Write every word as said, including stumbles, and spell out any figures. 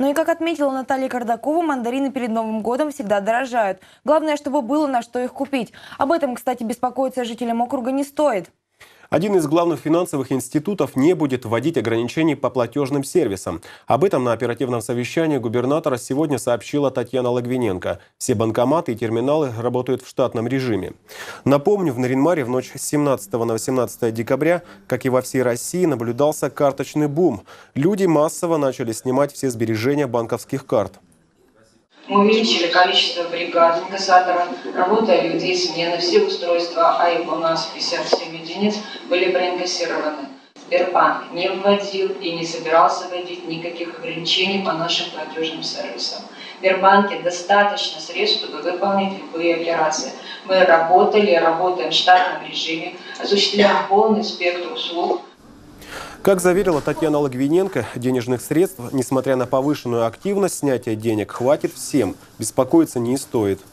Но и как отметила Наталья Кардакова, мандарины перед Новым годом всегда дорожают. Главное, чтобы было на что их купить. Об этом, кстати, беспокоиться жителям округа не стоит. Один из главных финансовых институтов не будет вводить ограничений по платежным сервисам. Об этом на оперативном совещании губернатора сегодня сообщила Татьяна Логвиненко. Все банкоматы и терминалы работают в штатном режиме. Напомню, в Нарьян-Маре в ночь с семнадцатого на восемнадцатое декабря, как и во всей России, наблюдался карточный бум. Люди массово начали снимать все сбережения банковских карт. Мы увеличили количество бригад инкассаторов, работали в две смены, все устройства, а их у нас пятьдесят семь единиц, были проинкассированы. Сбербанк не вводил и не собирался вводить никаких ограничений по нашим платежным сервисам. В Сбербанке достаточно средств, чтобы выполнить любые операции. Мы работали и работаем в штатном режиме, осуществляем полный спектр услуг. Как заверила Татьяна Логвиненко, денежных средств, несмотря на повышенную активность снятия денег, хватит всем. Беспокоиться не стоит.